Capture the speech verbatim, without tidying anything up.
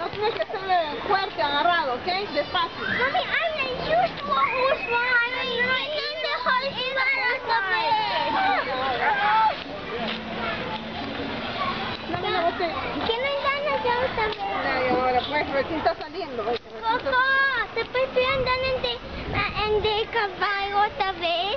tienes que ser fuerte, agarrado, ¿ok? Despacio. Mami, habla justo, justo, Dame una botella. ¿Qué me ganas yo también? Ay, ahora pues, recién está saliendo. Coco, te estoy andando en de, en de caballo otra vez.